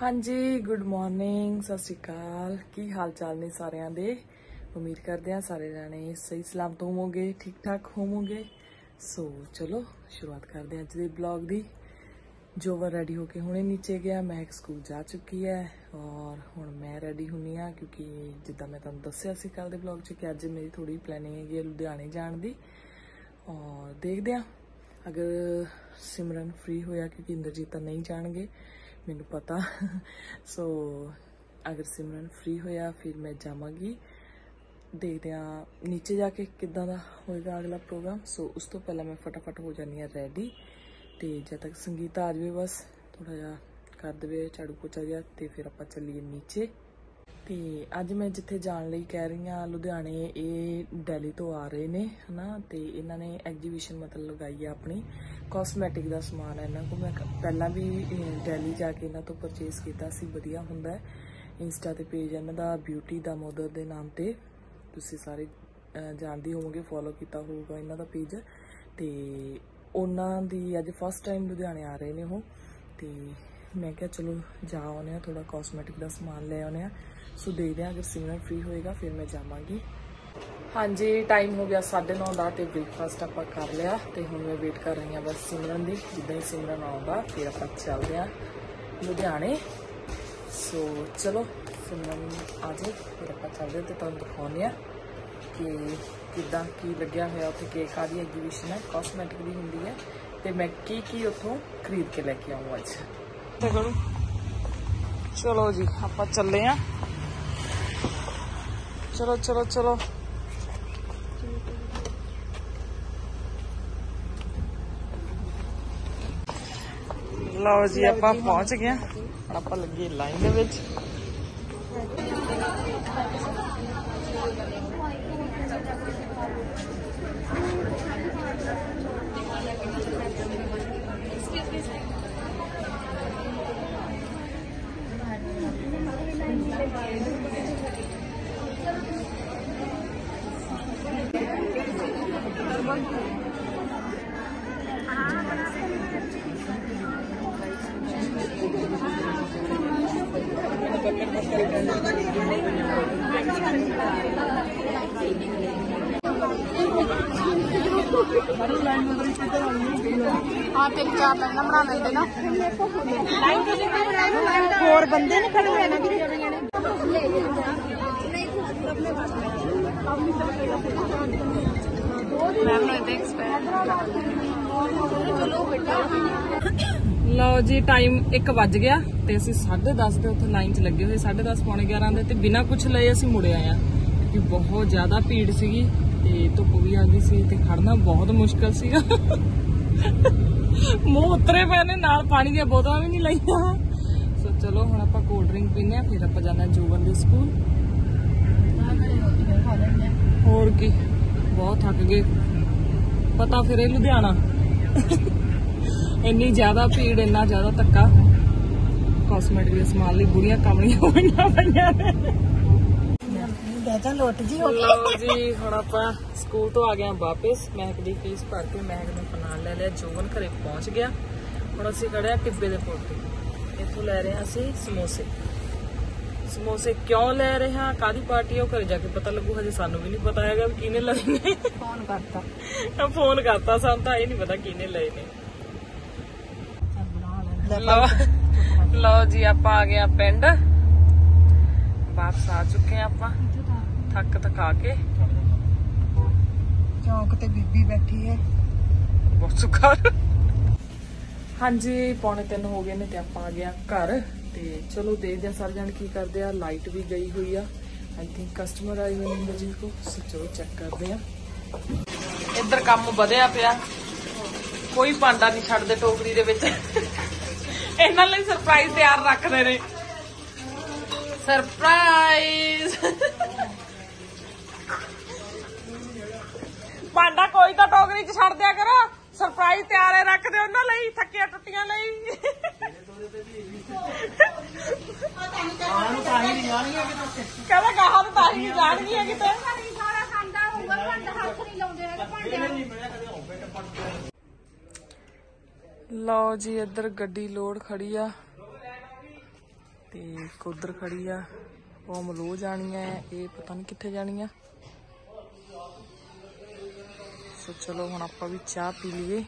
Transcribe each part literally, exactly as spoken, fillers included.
हाँ जी, good morning, सत श्री अकाल। की हाल चाल ने सारिਆਂ ਦੇ। उम्मीद करते हैं सारे जाने सही सलामत होवोगे, ठीक ठाक होवोगे। सो चलो शुरुआत करते हैं अज के ब्लॉग की। जोवर रेडी होके हुणे नीचे गया, मैं स्कूल जा चुकी है और हुण मैं रेडी हुनी हाँ क्योंकि जिद्दां मैं तुहानूं दस्सिया सी कल दे ब्लॉग च कि अज मेरी थोड़ी प्लैनिंग हैगी लुधियाने जाण दी। और देखते हैं अगर सिमरन फ्री होया, क्योंकि इंद्रजीत तां नहीं जाणगे मैनू पता। सो अगर सिमरन फ्री होया फिर मैं जावांगी। देखते हैं नीचे जाके किद्दां दा होएगा अगला प्रोग्राम। सो उस तो पहला मैं फटाफट हो जानी हाँ रेडी, तो जब तक संगीत आ जाए बस थोड़ा जा कर दे झाड़ू पोछा गया तो फिर आप चलीए नीचे। तो अज मैं जिथे जाने लई कह रही हाँ लुधियाने, ये दिल्ली तो आ रहे ने है ना। तो इन्होंने एग्जीबिशन मतलब लगाई है अपनी कॉस्मैटिक का समान है इन्हों को। मैं पहला भी दिल्ली जाके इन्हों तो परचेज किया सी, वधिया हुंदा है। इंस्टा ते पेज इन्हों का ब्यूटी दा मदर के नाम से तुसीं सारे जानते होवोगे, फॉलो किया होगा इन्हों का पेज। तो उन्हों दी अज फस्ट टाइम लुधियाने आ रहे हैं वो। तो मैं क्या चलो जा आने थोड़ा कॉस्मैटिक का समान ले आने। सो देखते हैं अगर सिमरन फ्री होएगा फिर मैं जावांगी। हाँ जी, टाइम हो गया साढ़े नौ का। तो ब्रेकफास्ट आप कर लिया, तो हुण मैं वेट कर रही हाँ बस सिमरन की। जिद्दां ही सिमरन आउंदा फिर आप चलते हैं लुधियाने। सो चलो सिमरन आ जाए फिर आप चलते तो तुहानूं दिखाउने कि किद्दां की लग्या होया उत्थे, केक आदि एग्जीबिशन है कॉस्मैटिक की हुंदी है। तो मैं की की उत्थों खरीद के लैके आऊँ अज। चलो जी आप चले हैं, चलो चलो चलो। लो जी आप पहुंच गए, आप लगे लाइन दे विच। हाँ तीन चार लाइन बना लेंगे ना, होर बंदे ने खड़े होए ना। लो जी टाइम एक बज गया तो असीं साढ़े दस के उत्थे लाइन च लगे हुए, साढ़े दस पौने ग्यारह के। बिना कुछ लए असीं मुड़े आए क्योंकि बहुत ज्यादा भीड़ सीगी ते धुप्प भी आ गई सी ते खड़ना बहुत मुश्किल सीगा। मुंह उतरे पे ने, नाल पानी दी बोतलां भी नहीं लईआं। सो चलो हुण आपां कोल्ड ड्रिंक पीने आ, फिर आपां जाना जोवन दे स्कूल। होर की बहुत थक गए, पता फिर लुधियाना इन्नी ज्यादा भीड़, इन्ना ज्यादा धक्का। कॉस्मैटिक के समान लई बुढ़ियां कमलियां होईयां पईयां ने। लो जी हुण आपां स्कूल तो आ गए वापस। महक दी फीस भर के महक ने फनान ले लिया, जोवन घरे पहुंच गया। हुण असीं खड़े टिब्बे दे पुल ते, इत्थों लै रहे असीं समोसे। समोसे क्यों ले रहे हैं, कादी पार्टी है, घरे जाके पता लगू। हजे सानू भी नहीं पता है किने लए ने। फोन करता फोन करता सानू तां ये नहीं पता किने लए ने। लो लो जी आप आ गए पिंड, वापस आ चुके हैं आप थक थका के। चौक ते बीबी बैठी है बहुत सुखा। हाँ जी पौने तीन हो गए ने ते आप आ गया घर। ते चलो देखते हैं सारे जन की करते हैं। लाइट भी गई हुई है, आई थिंक कस्टमर आए हुए हैं जी को। चलो चेक करते हैं। इधर काम बढ़िया पिया, कोई भांडा नहीं छड्डदे टोकरी दे विच। इन्हां लई सरप्राइज तैयार रखदे ने। सरप्राइज भांडा कोई तो टोकरी च छड्ड दिया करो। सरप्राइज तैयार है रख दे उन्हां लई, थक्किया टुट्टियां लई। कहदा गाहां तां ही नहीं जाणगीआं किते। लो जी इधर गड्डी लोड खड़ी आ। ਤੇ ਇੱਕ ਉਧਰ ਖੜੀ ਆ, ਉਹ ਅਮਲੋ ਜਾਣੀ ਹੈ, ਇਹ ਪਤਾ ਨਹੀਂ ਕਿੱਥੇ ਜਾਣੀ ਆ। ਸੋ ਚਲੋ ਹੁਣ ਆਪਾਂ ਵੀ ਚਾਹ ਪੀ ਲਈਏ।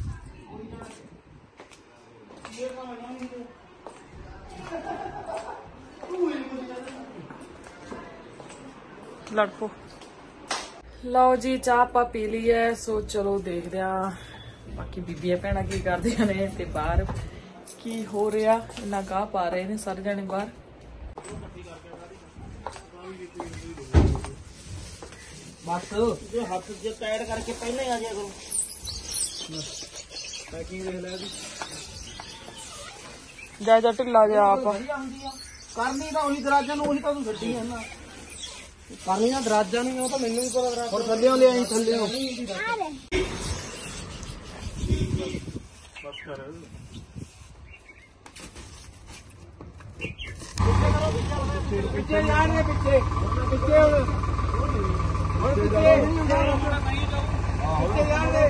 ਲੜ ਪੋ। ਲਓ ਜੀ ਚਾਹ ਆਪਾਂ ਪੀ ਲਈ ਹੈ। ਸੋ ਚਲੋ ਦੇਖਦੇ ਆ ਬਾਕੀ ਬੀਬੀਆਂ ਭੈਣਾਂ ਕੀ ਕਰਦੀਆਂ ਨੇ ਤੇ ਬਾਹਰ ਕੀ ਹੋ ਰਿਹਾ। ਇੰਨਾ ਗਾਹ ਪਾ ਰਹੇ ਨੇ ਸਾਰੇ ਜਾਣੇ ਬਾਹਰ। बस जो हाथ जो टाइट करके पहले आ जाया करो। पैकिंग देख ले जा जा ढिला जा आप करनी तो उही दराजा नु उही तो तू छड्डी है ना करनी ना दराजा नहीं वो तो मैनू भी पता दराजा और थल्ले ले आई थल्ले बस कर पीछे यार ये पीछे पीछे और पीछे नहीं होगा पीछे यार दे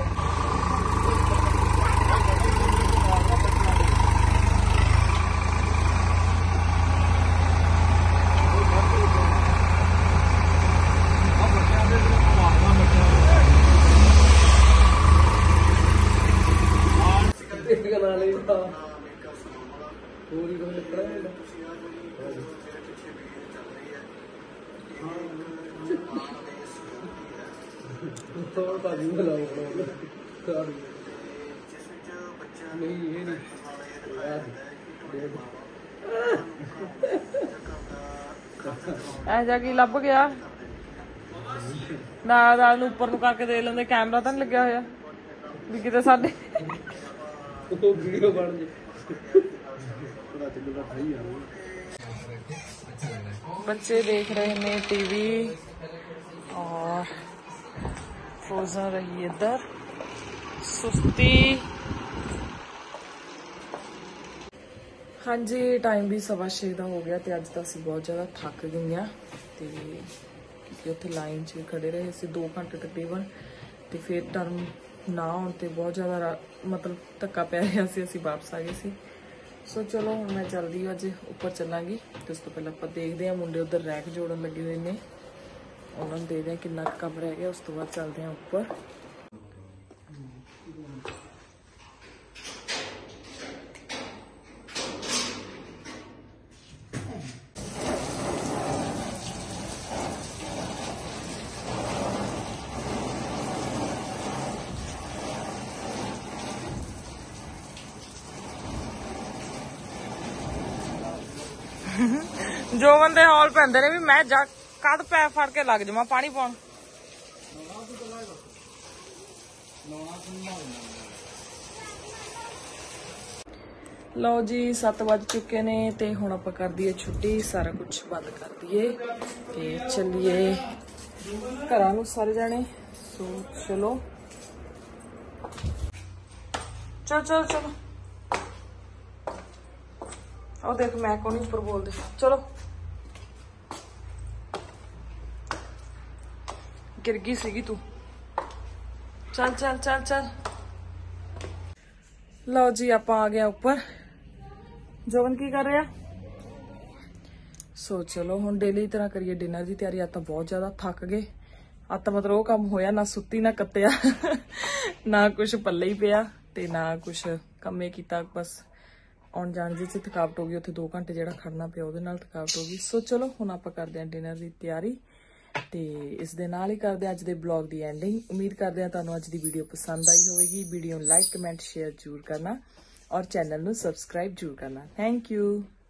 पूरी को निकला है तो बाजी वाला नहीं ये नहीं ਐ ਜਾ ਕੇ ਲੱਭ ਗਿਆ ਨਾਲ ਨਾਲ ਨੂੰ ਉੱਪਰ ਨੂੰ ਕਰਕੇ ਦੇ ਲੈਂਦੇ। ਕੈਮਰਾ ਤਾਂ ਨਹੀਂ ਲੱਗਿਆ ਹੋਇਆ ਵੀ ਕਿਤੇ ਸਾਡੇ ਉਹ ਵੀਡੀਓ ਬਣ ਜੇ। बच्चे देख रहे हैं टीवी और फ्रोजन रही इधर सुस्ती। हाँ जी टाइम भी सवा छे का हो गया तो अज तो असी बहुत ज़्यादा थक गई हाँ तो क्योंकि उत्थे लाइन च खड़े रहे असी दो घंटे तकरीबन तो फिर टर्म ना आने तो बहुत ज़्यादा मतलब धक्का पै रहा से असी वापस आ गए सी। सो चलो हम मैं चलदी अज उपर चलांगी तो उस तो पहले आप देखते हैं मुंडे उधर रैक जोड़न लगे हुए हैं उन्होंने देखते हैं कितना कम रह गया। उस तो बाद चलते हैं उपर। जो बंदे हॉल पैंदे ने भी मैं जा कद पै फड़ के लग जावां पानी पाउण। लो जी सत्त बज चुके ने ते हुण आपां कर दईए छुट्टी, सारा कुछ बंद कर दईए ते चलिए घरां नूं सारे जाने। सो चलो चलो चलो चलो और देख मैं कौन ऊपर बोल दे। चलो गिर गई सीगी तू। चल चल चल चल। लो जी आप आ गया ऊपर। जोवन की कर रहा। सो चलो हुण डेली तरह करिए डिनर की तैयारी। आज तो बहुत ज्यादा थक गए। आज तो मतलब वो काम होया ना सुत्ती ना कत्तिया ना कुछ पल्ले ही पिया ते ना कुछ कम्मे कीता। बस आउण जाण जी थकावट हो गई। उत्थे दो घंटे जिहड़ा खड़ना पिया उहदे नाल थकावट हो गई। सो चलो हुण आपां करदे हां डिनर की तैयारी ते इस दे नाल ही करदे हां अज दे ब्लॉग की एंडिंग। उम्मीद करदे हां तुहानूं अज दी वीडियो पसंद आई होवेगी। वीडियो लाइक कमेंट शेयर जरूर करना और चैनल नूं सबसक्राइब जरूर करना। Thank you.